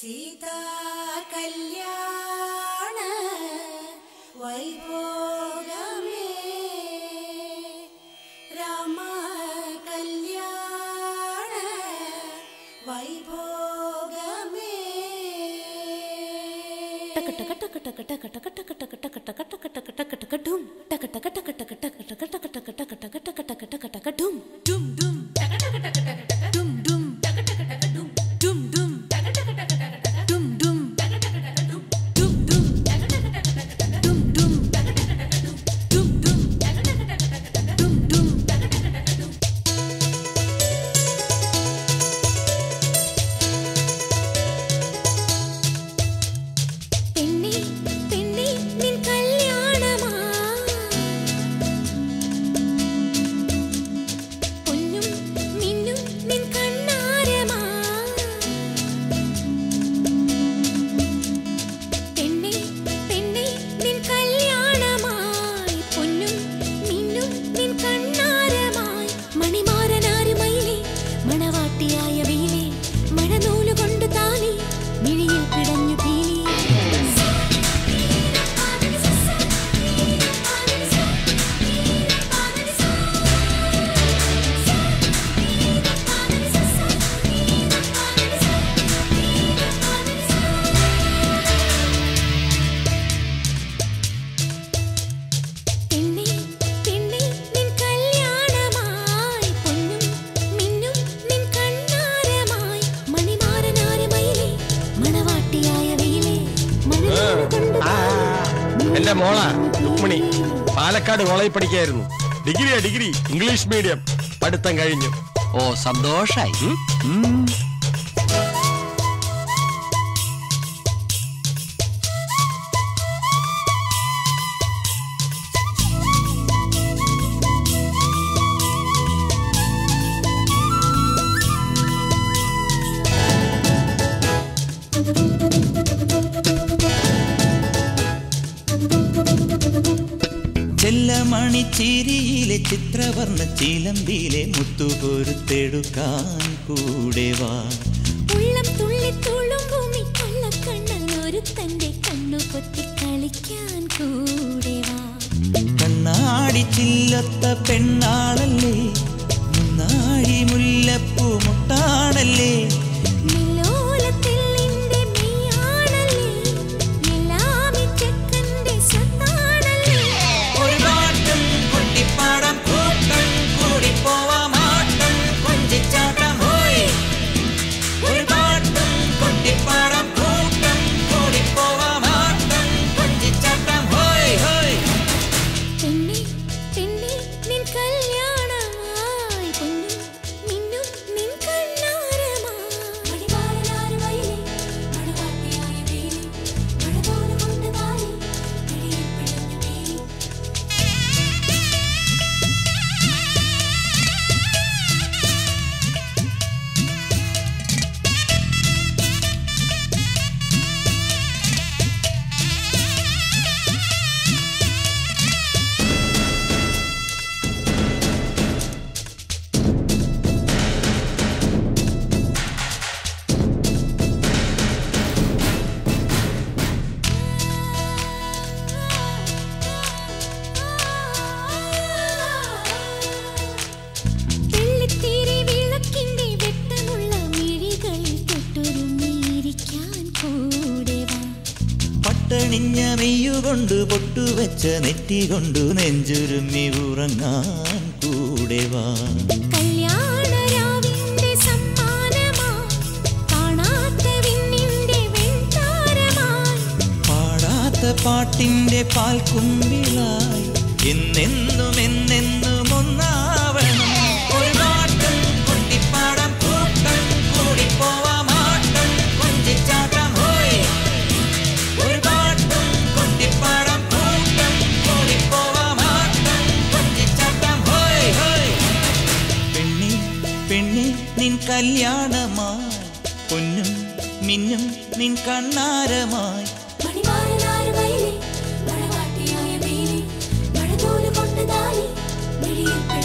सीता कल्याण वैभोगमे राम कल्याण वैभोगमे टक टक टक टक टक टक टक टक टक टक टक टक टक टक डूम टक टक टक टक टक टक टक टक टक टक टक टक टक टक टक डूम डूम डूम टक टक टक टक डूम डूम टक टक टक डूम डूम डूम टक टक टक टक डूम डूम टक टक टक डूम डूम डूम टक टक टक डूम डूम टक टक टक डूम डूम टक टक टक डूम डूम टक टक टक डूम പെണ്ണി പെണ്ണി നിൻ കല്യാണമാ പൊന്നും മിന്നും നിൻ കണ്ണാരമാ പെണ്ണി പെണ്ണി നിൻ കല്യാണമായി പൊന്നും മിന്നും നിൻ കണ്ണാരമായി മണിമാരനാരുമയിലേ മണവാട്ടിയായ വെയിലേ മഴനൂലുകൊണ്ട് താലി മിഴിയിൽ പിടഞ്ഞു പീലി പെണ്ണി പെണ്ണി നിൻ കല്യാണമായി പൊന്നും മിന്നും നിൻ കണ്ണാരമായി മണിമാരനാരുമയിലേ മണവാട്ടിയായ വെയിലേ മഴനൂലുകൊണ്ട് എന്റെ മോളാ രുക്മിണി പാലക്കാട് കോളേജിൽ പഠിക്കായിരുന്നു. ഡിഗ്രി ഇംഗ്ലീഷ് മീഡിയം പഠിത്തം കഴിഞ്ഞു. ഓ സന്തോഷായി. ചെല്ലമണിച്ചിരിയിലെ ചിത്രവർണ്ണ ചിലമ്പിലെ മുത്തുകൊരുത്തെടുക്കാൻ കൂടെ വാ. ഉള്ളം തുള്ളി തുളുമ്പുമി കൊള്ളക്കണ്ണൻ ഒരുത്തന്റെ കണ്ണു പൊത്തി കളിക്കാൻ കൂടെ വാ. കണ്ണാടി ചില്ലത്ത പെണ്ണാളല്ലേ, മുന്നാഴി മുല്ലപ്പൂ മുട്ടാണല്ലേ, നിലോലത്തില്ലിന്റെ മെയ്യാണല്ലേ, എല്ലാമി ചെക്കന്റെ സ്വത്താണല്ലേ. ഒരു പാട്ടും കൊട്ടിപ്പാടാം കൂട്ടം കൂടിപ്പോവാം ആട്ടം കൊഞ്ചിച്ചാട്ടം ഹോയ്. ഒരു പാട്ടും കൊട്ടിപ്പാടാം കൂട്ടം കൂടിപ്പോവാം ആട്ടം കൊഞ്ചിച്ചാട്ടം ഹോയ് ഹോയ്. പെണ്ണി പെണ്ണി നിൻ കല്യാണമായി പൊന്നും മിന്നും നിൻ കണ്ണാരമായി മണിമാരനാരുമയിലേ മണവാട്ടിയായ വെയിലേ മഴനൂലുകൊണ്ട് താലി മിഴിയിൽ പിടഞ്ഞു പീലി. വെള്ളിത്തിരി വിളക്കിന്റെ വെട്ടമുള്ള മിഴികളിൽ തൊട്ടുരുമ്മിയിരിക്കാൻ കൂടെ വാ. പട്ടണിഞ്ഞ മെയ്യുകൊണ്ട് പൊട്ടുവെച്ച നെറ്റികൊണ്ടു നെഞ്ചുരുമ്മി ഉറങ്ങാൻ കൂടെ വാ. കല്യാണരാവിന്റെ സമ്മാനമായി കാണാത്ത വിണ്ണിന്റെ വെൺതാരമായി പാടാത്ത പാട്ടിന്റെ പാൽക്കുമ്പിളായി എന്നെന്നും എന്നെന്നും ഒന്നാവണം. ഒരു പാട്ടും കൊട്ടിപ്പാടാം കൂട്ടം കൂടിപ്പോവാം ആട്ടം കൊഞ്ചിച്ചാട്ടം ഹോയ്. ഒരു പാട്ടും കൊട്ടിപ്പാടാം കൂട്ടം കൂടിപ്പോവാം ആട്ടം കൊഞ്ചിച്ചാട്ടം ഹോയ് ഹോയ്. പെണ്ണി പെണ്ണി നിൻ കല്യാണമായി പൊന്നും മിന്നും നിൻ കണ്ണാരമായി മണിമാരനാരുമയിലേ മണവാട്ടിയായ വെയിലേ മഴനൂലുകൊണ്ട് താലി മിഴിയിൽ